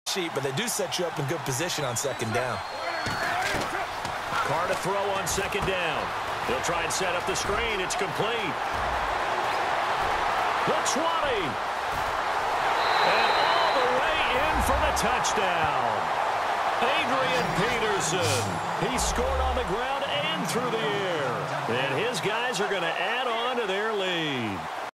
sheet, but they do set you up in good position on second down. Carr to throw on second down. He'll try and set up the screen. It's complete. The 20. And all the way in for the touchdown. Adrian Peterson. He scored on the ground and through the air. And his guys are going to add on to their lead.